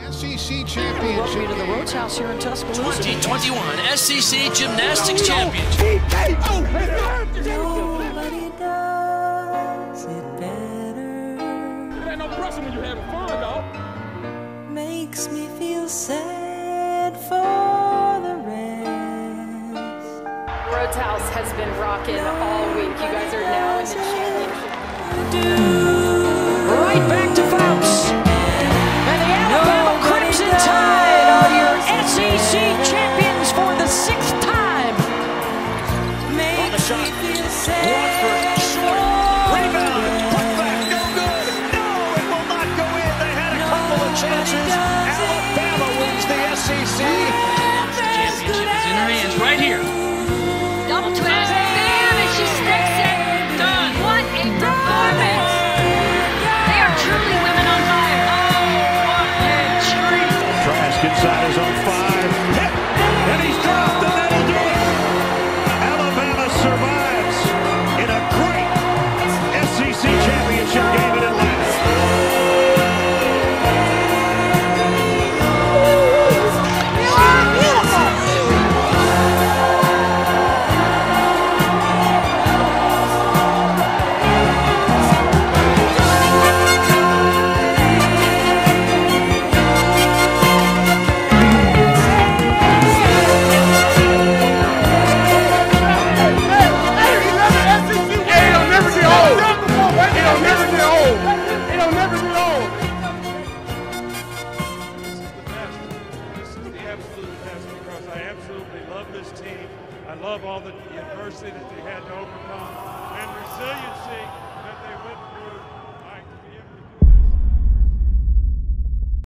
SEC Championship. Welcome you to the Rhodes House here in Tuscaloosa. 2021 SEC Gymnastics Championship. Nobody does it better. There ain't no pressure when you're having fun, dog. Makes me feel sad for the rest. Rhodes House has been rocking all week. You guys are now in the championship. Right back to Fouts. And the Alabama Crimson Tide are your SEC champions for the 6th time. On the shot. Watford, short. Rebound. Put back. No good. No, it will not go in. They had a couple of chances. Alabama wins the SEC. The championship is in her hands right here. Double twist. Bam! And she sticks it. Done. What a performance. They are truly women on fire. Oh, what a treat. Trask inside his own 5. Hit. And he's dropped, and that'll do it. Alabama survives in a great SEC championship game in Atlanta. This team. I love all the adversity that they had to overcome and resiliency.